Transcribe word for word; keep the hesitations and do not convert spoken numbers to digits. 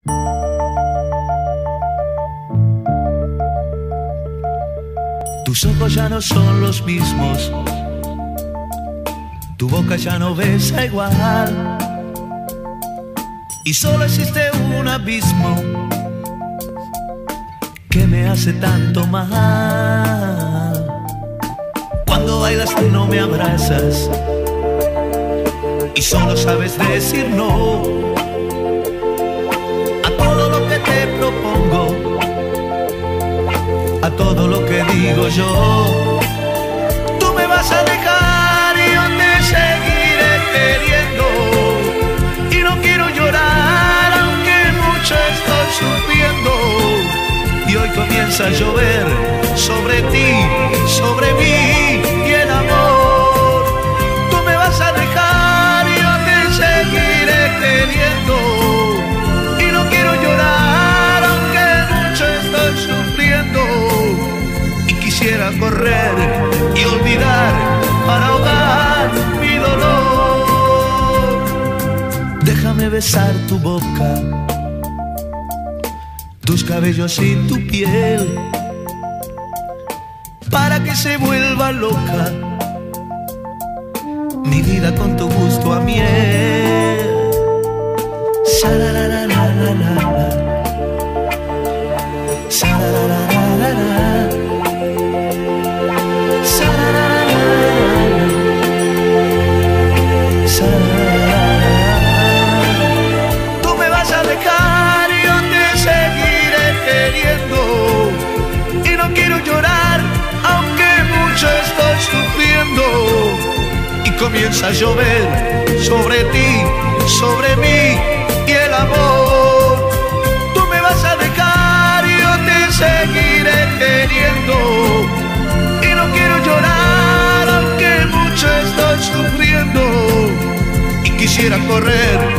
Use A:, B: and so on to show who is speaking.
A: Tus ojos ya no son los mismos, tu boca ya no besa igual, y solo existe un abismo que me hace tanto mal. Cuando bailas tú no me abrazas y solo sabes decir no a todo lo que te propongo, a todo lo que digo yo. Tú me vas a dejar y yo te seguiré queriendo, y no quiero llorar aunque mucho estoy sufriendo. Y hoy comienza a llover sobre ti, sobre mí y el amor. Tú me vas a dejar y yo te seguiré queriendo, y no quiero llorar aunque mucho estoy sufriendo. Y quisiera correr y olvidar para ahogar mi dolor. Déjame besar tu boca, tus cabellos y tu piel, para que se vuelva loca mi vida con tu gusto a miel. Sa-la-la-la-la-la-la, sa-la-la-la-la-la, sa-la-la-la-la-la, sa-la-la-la-la. Tú me vas a dejar y yo te seguiré queriendo, y no quiero llorar aunque mucho estoy sufriendo. Y comienza a llover sobre ti, sobre mí y el amor. Tú me vas a dejar y yo te seguiré queriendo, y no quiero llorar aunque mucho estoy sufriendo. Y quisiera correr